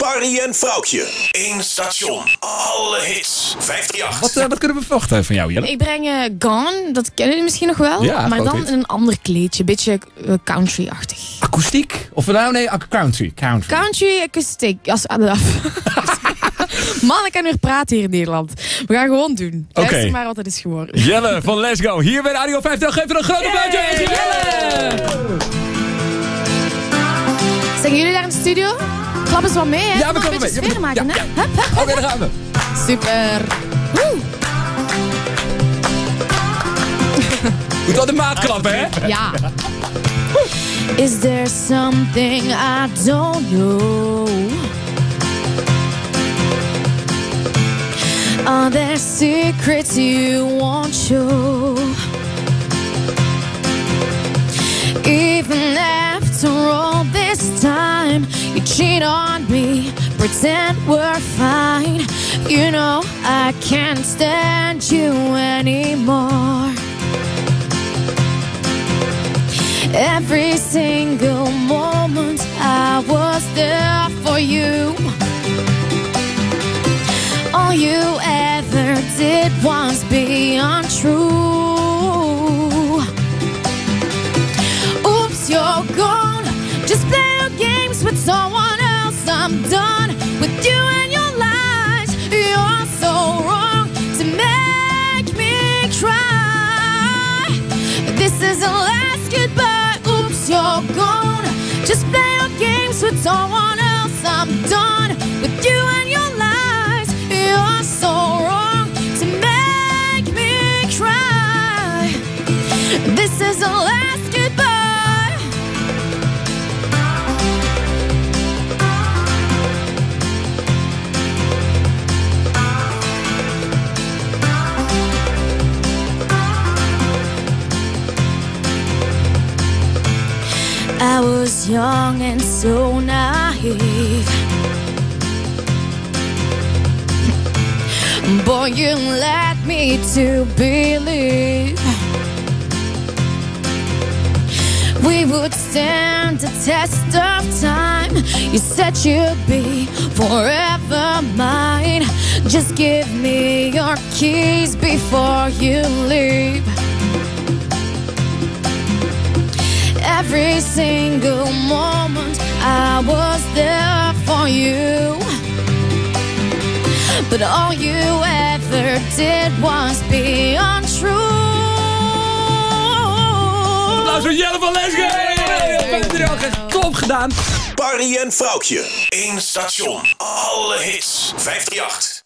Barry en Vrouwtje. Eén station. Alle hits. 538. Wat kunnen we verwachten van jou, Jelle? Ik breng Gone, dat kennen jullie misschien nog wel. Ja, maar groot dan hit. in een ander kleedje. Beetje country-achtig. Akoestiek? Of nou, nee, country. Country, akoestiek. Man, ik kan weer praten hier in Nederland. We gaan gewoon doen. Luister maar wat het is geworden. Jelle van Let's Go. Hier bij Radio 50. Geef er een groot applausje. Jelle! Zijn jullie daar in de studio? Klap eens wat mee, hè? Ja, we komen een beetje mee. sfeer maken, Ja, hè? ja. Hup, hup, hup. Oké, daar gaan we. Super. Woe. Moet wel de maat klappen, hè? Ja. Is there something I don't know? Are there secrets you won't show? Even after all this time, you cheat on me, pretend we're fine. You know I can't stand you anymore. Every single moment I was there for you. All you ever did was be untrue. Oops, you're gone. Just play your games with someone else. I'm done with you and your lies. You're so wrong to make me cry. This is a last goodbye. Oops, you're gone. Just play your games with someone else. I'm done with you and your lies. You're so wrong to make me cry. This is a last goodbye. I was young and so naive. Boy, you led me to believe we would stand the test of time. You said you'd be forever mine. Just give me your keys before you leave. Every single moment I was there for you. But all you ever did was be untrue. Applaus voor Jelle van Let's Go. Top gedaan. Barry en Vrouwtje. Eén station. Alle hits. 538.